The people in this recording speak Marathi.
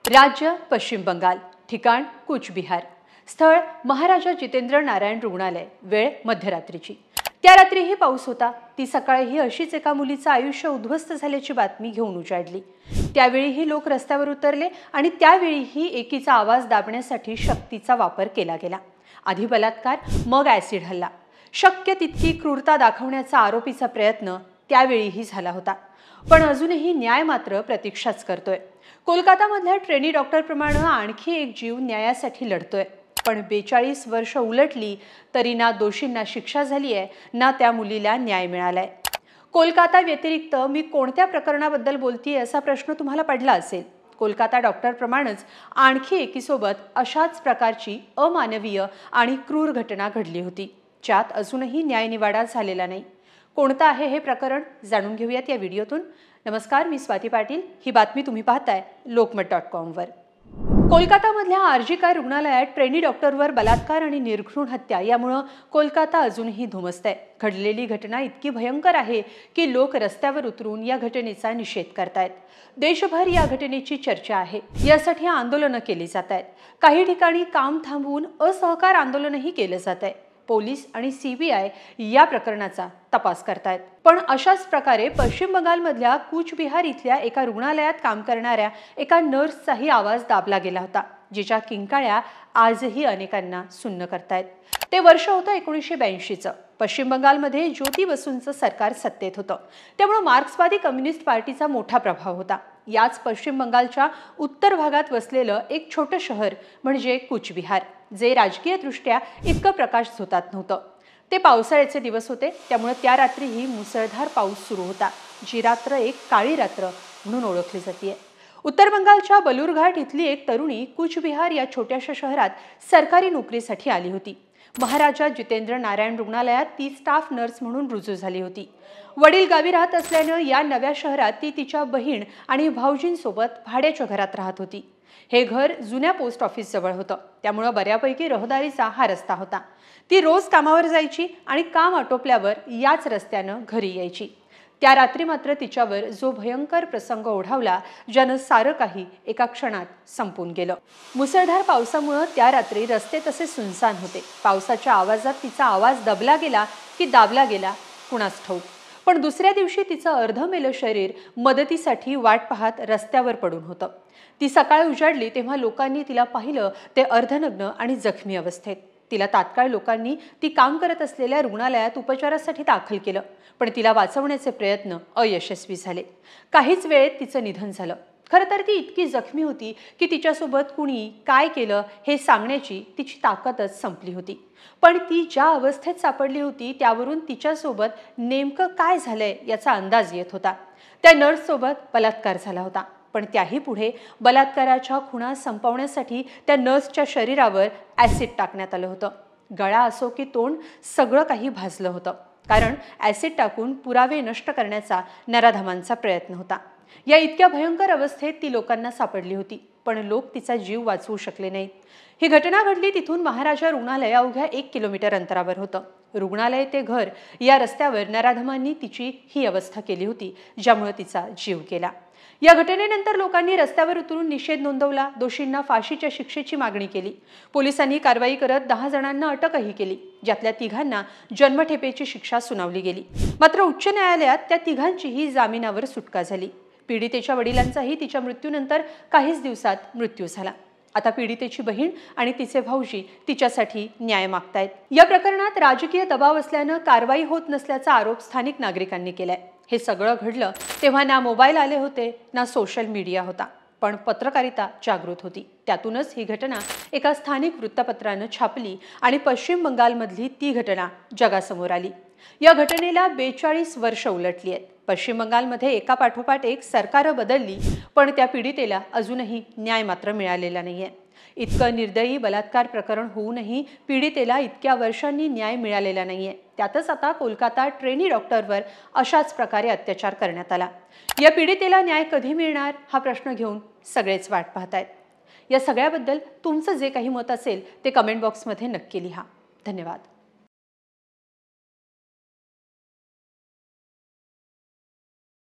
राज्य पश्चिम बंगाल, ठिकाण कूच बिहार, स्थळ महाराजा जितेंद्र नारायण रुग्णालय, वेळ मध्यरात्रीची। त्या रात्रीही पाऊस होता। ती सकाळीही अशीच एका मुलीचं आयुष्य उद्ध्वस्त झाल्याची बातमी घेऊन उजाडली। त्यावेळीही लोक रस्त्यावर उतरले आणि त्यावेळीही एकीचा आवाज दाबण्यासाठी शक्तीचा वापर केला गेला। आधी बलात्कार, मग ॲसिड हल्ला। शक्य तितकी क्रूरता दाखवण्याचा आरोपीचा प्रयत्न त्यावेळीही झाला होता। पण अजूनही न्याय मात्र प्रतीक्षाच करतोय। कोलकातामधल्या ट्रेनी डॉक्टरप्रमाणे आणखी एक जीव न्यायासाठी लढतोय। पण 42 वर्ष उलटली तरी ना दोषींना शिक्षा झाली आहे, ना त्या मुलीला न्याय मिळालाय। कोलकाता व्यतिरिक्त मी कोणत्या प्रकरणाबद्दल बोलतीये असा प्रश्न तुम्हाला पडला असेल। कोलकाता डॉक्टरप्रमाणेच आणखी एकीसोबत अशाच प्रकारची अमानवीय आणि क्रूर घटना घडली होती, ज्यात अजूनही न्यायनिवाडा झालेला नाही। कोणतं आहे हे प्रकरण जाणून घेऊयात या व्हिडिओतून। नमस्कार, मी स्वाती पाटील। ही बातमी तुम्ही पाहताय lokmat.com वर। कोलकातामधल्या आरजी काय रुग्णालयात ट्रेनी डॉक्टरवर बलात्कार आणि निर्घृण हत्या यामुळे कोलकाता अजूनही धुमसतंय। घडलेली घटना इतकी भयंकर आहे की लोक रस्त्यावर उतरून या घटनेचा निषेध करतायत। देशभर या घटनेची चर्चा आहे। यासाठी आंदोलनं केली जात आहेत। काही ठिकाणी काम थांबवून असहकार आंदोलनही केलं जात आहे। पोलीस आणि सीबीआय या प्रकरणाचा तपास करतायत। पण अशाच प्रकारे पश्चिम बंगालमधल्या कूच बिहार इथल्या एका रुग्णालयात काम करणाऱ्या एका नर्सचाही आवाज दाबला गेला होता, जिच्या किंकाळ्या आजही अनेकांना सुन्न करतायत। ते वर्ष होतं 1982चं। पश्चिम बंगालमध्ये ज्योती बसूंचं सरकार सत्तेत होतं, त्यामुळे मार्क्सवादी कम्युनिस्ट पार्टीचा मोठा प्रभाव होता। याच पश्चिम बंगालच्या उत्तर भागात वसलेलं एक छोटं शहर म्हणजे कूच बिहार, जे राजकीयदृष्ट्या इतकं प्रकाश झोतात नव्हतं। ते पावसाळ्याचे दिवस होते, त्यामुळे त्या रात्रीही मुसळधार पाऊस सुरू होता, जी रात्र एक काळी रात्र म्हणून ओळखली जाते। उत्तर बंगालच्या बलूरघाट इथली एक तरुणी कूच बिहार या छोट्याशा शहरात सरकारी नोकरीसाठी आली होती। महाराजा जितेंद्र नारायण रुग्णालयात ती स्टाफ नर्स म्हणून रुजू झाली होती। वडील गावी राहत असल्यानं या नव्या शहरात ती तिच्या बहीण आणि भाऊजींसोबत भाड्याच्या घरात राहत होती। हे घर जुन्या पोस्ट ऑफिस जवळ होतं, त्यामुळे बऱ्यापैकी रहदारीचा हा रस्ता होता। ती रोज कामावर जायची आणि काम आटोपल्यावर याच रस्त्यानं घरी यायची। त्या रात्री मात्र तिच्यावर जो भयंकर प्रसंग ओढावला, ज्यानं सारं काही एका क्षणात संपून गेलं। मुसळधार पावसामुळे त्या रात्री रस्ते तसे सुनसान होते। पावसाच्या आवाजात तिचा आवाज दबला गेला की दाबला गेला कुणास ठाऊक। पण दुसऱ्या दिवशी तिचं अर्धमेलं शरीर मदतीसाठी वाट पाहत रस्त्यावर पडून होतं। ती सकाळ उजाडली तेव्हा लोकांनी तिला पाहिलं ते अर्धनग्न आणि जखमी अवस्थेत। तिला तात्काळ लोकांनी ती काम करत असलेल्या रुग्णालयात उपचारासाठी दाखल केलं, पण तिला वाचवण्याचे प्रयत्न अयशस्वी झाले। काहीच वेळेत तिचं निधन झालं। खरं तर ती इतकी जखमी होती की तिच्यासोबत कुणी काय केलं हे सांगण्याची तिची ताकदच संपली होती। पण ती ज्या अवस्थेत सापडली होती त्यावरून तिच्यासोबत नेमकं काय झालंय याचा अंदाज येत होता। त्या नर्ससोबत बलात्कार झाला होता, पण त्याही पुढे बलात्काराच्या खुणा संपवण्यासाठी त्या नर्सच्या शरीरावर ॲसिड टाकण्यात आलं होतं। गळा असो की तोंड, सगळं काही भाजलं होतं, कारण ॲसिड टाकून पुरावे नष्ट करण्याचा नराधमांचा प्रयत्न होता। या इतक्या भयंकर अवस्थेत ती लोकांना सापडली होती, पण लोक तिचा जीव वाचवू शकले नाहीत। ही घटना घडली तिथून महाराजा रुग्णालय अवघ्या 1 किलोमीटर अंतरावर होतं। रुग्णालय ते घर या रस्त्यावर नराधमांनी तिची ही अवस्था केली होती, ज्यामुळे तिचा जीव गेला। या घटनेनंतर लोकांनी रस्त्यावर उतरून निषेध नोंदवला, दोषींना फाशीच्या शिक्षेची मागणी केली। पोलिसांनी कारवाई करत 10 जणांना अटकही केली, ज्यातल्या 3घांना जन्मठेपेची शिक्षा सुनावली गेली। मात्र उच्च न्यायालयात त्या 3घांचीही जामिनावर सुटका झाली। पीडितेच्या वडिलांचाही तिच्या मृत्यूनंतर काहीच दिवसात मृत्यू झाला। आता पीडितेची बहीण आणि तिचे भाऊजी तिच्यासाठी न्याय मागतायत। या प्रकरणात राजकीय दबाव असल्यानं कारवाई होत नसल्याचा आरोप स्थानिक नागरिकांनी केलाय। हे सगळं घडलं तेव्हा ना मोबाईल आले होते, ना सोशल मीडिया होता, पण पत्रकारिता जागृत होती। त्यातूनच ही घटना एका स्थानिक वृत्तपत्रानं छापली आणि पश्चिम बंगालमधली ती घटना जगासमोर आली। या घटनेला 42 वर्ष उलटली आहेत। पश्चिम बंगालमध्ये एका पाठोपाठ एक सरकारं बदलली, पण त्या पीडितेला अजूनही न्याय मात्र मिळालेला नाहीये। इतकं निर्दयी बलात्कार प्रकरण होऊनही पीडितेला इतक्या वर्षांनी न्याय मिळालेला नाहीये। त्यातच आता कोलकाता ट्रेनी डॉक्टरवर अशाच प्रकारे अत्याचार करण्यात आला। या पीडितेला न्याय कधी मिळणार हा प्रश्न घेऊन सगळेच वाट पाहतायत। या सगळ्याबद्दल तुमचं जे काही मत असेल ते कमेंट बॉक्समध्ये नक्की लिहा। धन्यवाद।